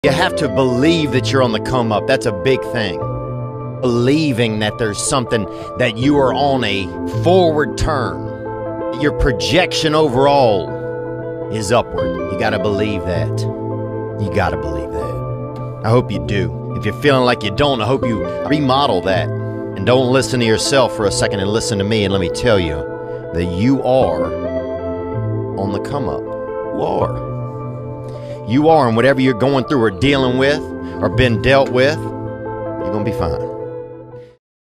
You have to believe that you're on the come up. That's a big thing. Believing that there's something, that you are on a forward turn. Your projection overall is upward. You got to believe that. You got to believe that. I hope you do. If you're feeling like you don't, I hope you remodel that. And don't listen to yourself for a second and listen to me. And let me tell you that you are on the come up. You are. You are, and whatever you're going through or dealing with or been dealt with, you're going to be fine.